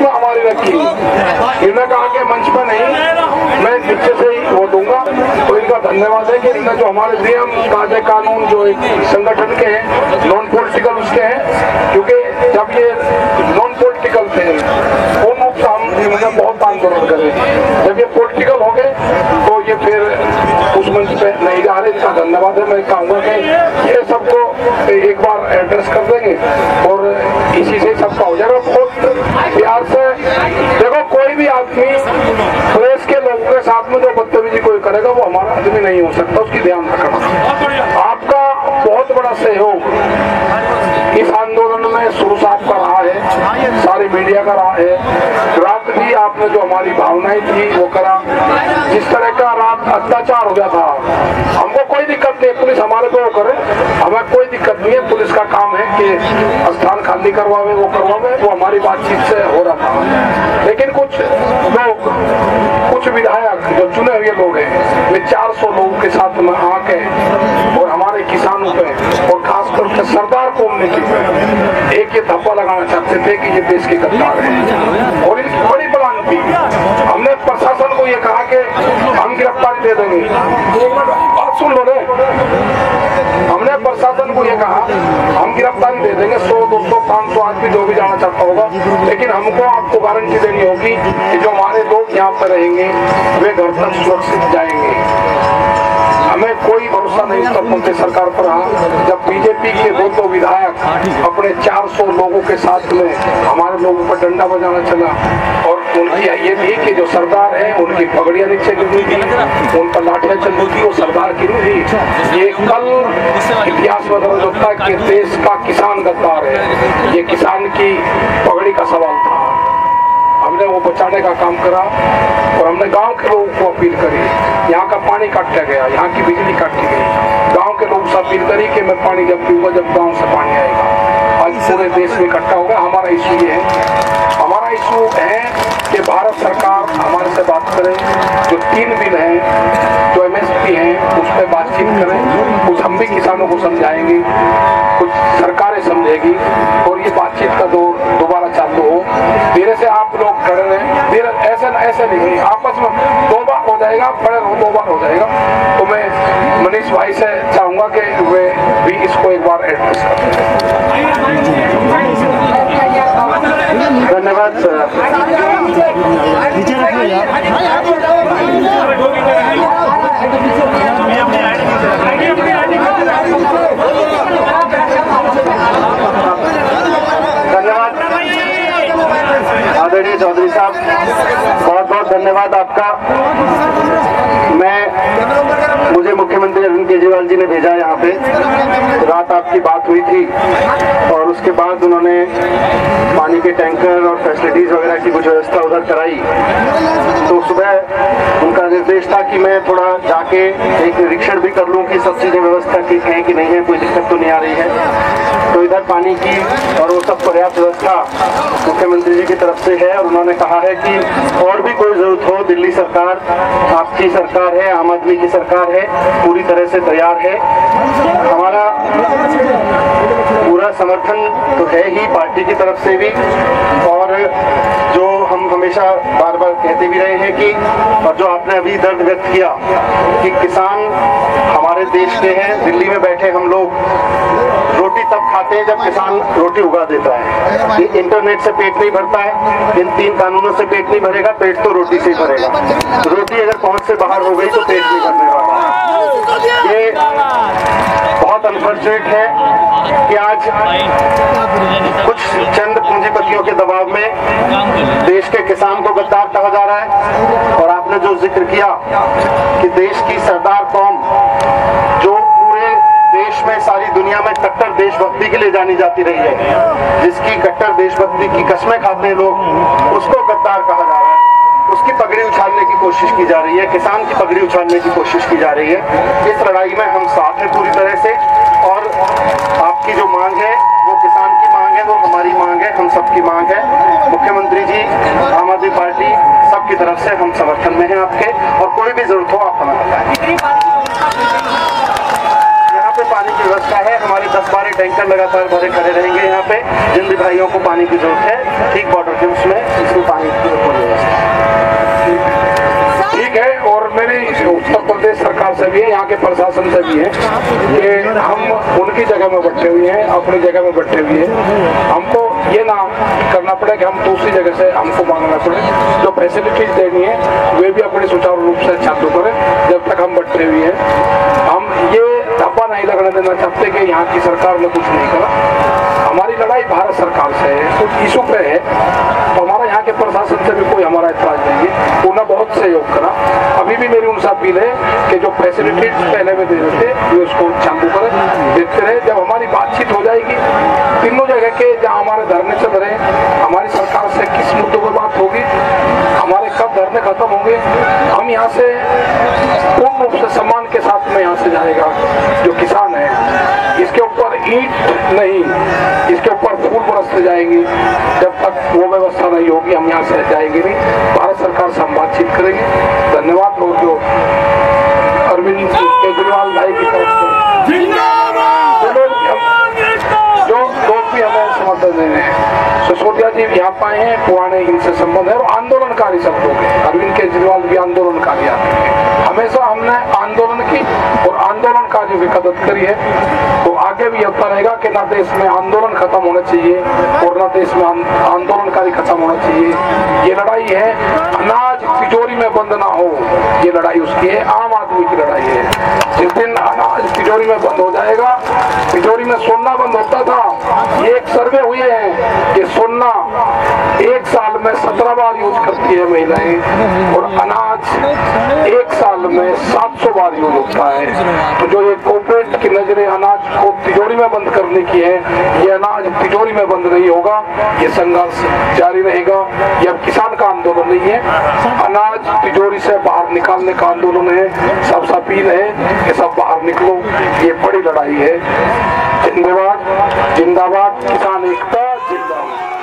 में हमारी रखी। इन्होंने कहा कि मंच पर नहीं, मैं नीचे से ही वो दूंगा। तो इनका धन्यवाद है कि इन्होंने जो हमारे नियम कायदे कानून जो एक संगठन के हैं, नॉन पॉलिटिकल उसके हैं, क्योंकि जब ये नॉन पॉलिटिकल थे पूर्ण रूप से हम इन्होंने बहुत आंदोलन करे। जब ये पॉलिटिकल हो गए तो ये फिर उस मंच पे नहीं जा रहे। इनका धन्यवाद है। मैं कहूँगा कि ये सबको एक बार एड्रेस कर देंगे और इसी से सबका हो जाएगा। बहुत प्यार से देखो, कोई भी आदमी प्रेस के लोगों के साथ में जो बदतमीजी कोई करेगा वो हमारा आदमी नहीं हो सकता, उसकी ध्यान रखना। आपका बहुत बड़ा सहयोग इस आंदोलन में शुरू से आपका रहा है, सारी मीडिया का रहा है। रात भी आपने जो हमारी भावनाएं थी वो करा। जिस तरह का रात अत्याचार हो गया था, हमको कोई दिक्कत नहीं, पुलिस हमारे पे वो करे, हमें कोई दिक्कत नहीं है। पुलिस का काम है कि स्थान खाली करवावे, वो करवावे, वो हमारी बातचीत से हो रहा था। लेकिन कुछ लोग, कुछ विधायक जो चुने हुए लोग हैं, वे 400 लोगों के साथ में आके और हमारे किसानों पे और खासकर के सरदार कौम की एक ये धब्बा लगाना चाहते थे कि ये देश के गद्दार हैं। और इनकी बड़ी प्लान थी। हमने प्रशासन को ये कहा कि हम गिरफ्तारी दे देंगे। बात सुन लो रे, हमने प्रशासन को ये कहा हम गिरफ्तारी दे देंगे, 100, 200, 500 आदमी जो भी जाना चाहता होगा, लेकिन हमको आपको गारंटी देनी होगी कि जो हमारे लोग यहाँ पर रहेंगे वे घर तक सुरक्षित जाएंगे। हमें कोई भरोसा नहीं उत्तर प्रदेश सरकार पर रहा। जब बीजेपी के दो विधायक अपने 400 लोगों के साथ में हमारे लोगों पर डंडा बजाना चला और उनकी ये थी कि जो सरदार है उनकी पगड़ियां नीचे गिरी थी, उन पर लाठियां चल रही थी, वो सरदार की नहीं थी। ये कल इतिहास में दर्ज होता है कि देश का किसान गद्दार है, ये किसान की पगड़ी का सवाल था। हमने वो बचाने का काम करा और हमने गांव के लोगों को अपील करी। यहाँ का पानी काटा गया, यहाँ की बिजली काटी गई, गांव के लोगों से अपील करी कि मैं पानी जब पीऊंगा जब गांव से पानी आएगा। आज पूरे देश में इकट्ठा होगा। हमारा इशू ये है, हमारा इशू है कि भारत सरकार हमारे से बात करे। जो 3 बिल हैं, जो MSP हैं, उस पर बातचीत करें। कुछ हम भी किसानों को समझाएंगे, कुछ सरकारें समझेगी और ये बातचीत का दौर दोबारा चालू हो। धीरे से आप लोग खड़े रहें, धीरे ऐसे नहीं, आपस में 2 बार हो जाएगा, खड़े रहो, 2 बार हो जाएगा। तो मैं मनीष भाई से चाहूंगा कि वे भी इसको एक बार एड्रेस करें। धन्यवाद सर। धन्यवाद आदरणीय चौधरी साहब, बहुत बहुत धन्यवाद आपका। मुझे मुख्यमंत्री अरविंद केजरीवाल जी ने भेजा यहाँ पे। रात आपकी बात हुई थी और उसके बाद उन्होंने पानी के टैंकर और फैसिलिटीज वगैरह की कुछ व्यवस्था उधर कराई। तो सुबह उनका निर्देश था कि मैं थोड़ा जाके एक निरीक्षण भी कर लूँ कि सब चीजें व्यवस्था ठीक है कि नहीं है, कोई दिक्कत तो नहीं आ रही है। तो इधर पानी की और वो सब पर्याप्त व्यवस्था मुख्यमंत्री जी की तरफ से है और उन्होंने कहा है कि और भी कोई जरूरत हो, दिल्ली सरकार आपकी सरकार है, आम आदमी की सरकार है, पूरी तरह से तैयार है। हमारा पूरा समर्थन तो है ही पार्टी की तरफ से भी, और जो हम हमेशा बार बार कहते भी रहे हैं कि, और जो आपने अभी दर्द व्यक्त किया कि किसान हमारे देश के हैं, दिल्ली में बैठे हम लोग रोटी तब खाते हैं जब किसान रोटी उगा देता है। इंटरनेट से पेट नहीं भरता है, इन 3 कानूनों से पेट नहीं भरेगा, पेट तो रोटी से ही भरेगा। रोटी अगर पहुंच से बाहर हो गई तो पेट नहीं भरने वाला। ये बहुत अनफॉर्चुनेट है कि आज कुछ चंद पूंजीपतियों के दबाव में देश के किसान को गद्दार कहा जा रहा है। और आपने जो जिक्र किया कि देश की सरदार कौम जो पूरे देश में, सारी दुनिया में कट्टर देशभक्ति के लिए जानी जाती रही है, जिसकी कट्टर देशभक्ति की कस्में खाते हैं लोग, उसको गद्दार कहा जा रहा है। उसकी पगड़ी उछालने की कोशिश की जा रही है, किसान की पगड़ी उछालने की कोशिश की जा रही है। इस लड़ाई में हम साथ हैं पूरी तरह से, और आपकी जो मांग है वो किसान की मांग है, वो हमारी मांग है, हम सबकी मांग है। मुख्यमंत्री जी, आम आदमी पार्टी, सबकी तरफ से हम समर्थन में हैं आपके, और कोई भी जरूरत हो आप हमें बताएं। यहाँ पे पानी की व्यवस्था है, हमारे 10-12 टैंकर लगातार भरे खड़े रहेंगे यहाँ पे, जिन भी भाइयों को पानी की जरूरत है, ठीक बॉर्डर के उसमें यहाँ के प्रशासन से भी है कि हम उनकी जगह में बैठे हुए हैं, अपनी जगह में बैठे हुए हैं। हमको ये ना करना पड़े कि हम दूसरी जगह से हमको मांगना पड़े। जो फैसिलिटीज देनी है वे भी अपने सुचारू रूप से चालू करें। जब तक हम बैठे हुए हैं हम ये धब्बा नहीं लगने देना चाहते कि यहाँ की सरकार ने कुछ नहीं करा। हमारी लड़ाई भारत सरकार से है, कुछ इशू पे है तो हमारा यहाँ के प्रशासन से भी कोई हमारा इतराज नहीं है। उन्होंने बहुत सहयोग करा। अभी भी मेरी उनसे अपील है कि जो फैसिलिटीज पहले में दे देते वे उसको चालू करें, देखते रहे। जब हमारी बातचीत हो जाएगी तीनों जगह के जहाँ हमारे धरने चल रहे हैं, हमारी सरकार से किस मुद्दों पर बात होगी, हमारे कब धरने खत्म होंगे, हम यहाँ से पूर्ण रूप से सम्मान के साथ में यहाँ से जाएगा। जो किसान है इसके ऊपर ईंट नहीं, इसके ऊपर फूल बरसते जाएंगी। जब तक वो व्यवस्था नहीं होगी हम यहाँ से जाएंगे नहीं। भारत सरकार से हम बातचीत करेंगे। धन्यवाद। और जो अरविंद केजरीवाल भाई की तरफ से जो लोग भी हमें समर्थन दे रहे हैं, सिसोदिया जी यहाँ पाए हैं, पुराने इनसे संबंध है और आंदोलनकारी सब लोग हैं। अरविंद केजरीवाल भी आंदोलनकारी आदमी है। हमेशा हमने आंदोलन की और आंदोलनकारी भी मदद करी है, तो आगे भी होता रहेगा कि ना देश में आंदोलन खत्म होना चाहिए और ना देश में आंदोलनकारी खत्म होना चाहिए। ये लड़ाई है अनाज तिजोरी में बंद ना हो, ये लड़ाई उसकी है, आम आदमी की लड़ाई है। जिस दिन अनाज तिजोरी में बंद हो जाएगा, तिजोरी में सोना बंद होता था, ये एक सर्वे हुए हैं कि सोना एक साल में 17 बार यूज करती है महिलाएं और अनाज एक साल में 700 बार यूज होता है। तो जो ये कॉर्पोरेट की नजरें अनाज को तिजोरी में बंद करने की है, ये अनाज तिजोरी में बंद नहीं होगा। ये संघर्ष जारी रहेगा। ये अब किसान का आंदोलन नहीं है, अनाज तिजोरी से बाहर निकालने का आंदोलन है। सबसे अपील है कि सब बाहर निकलो, ये बड़ी लड़ाई है। धन्यवाद। जिंदाबाद किसान एकता जिंदाबाद।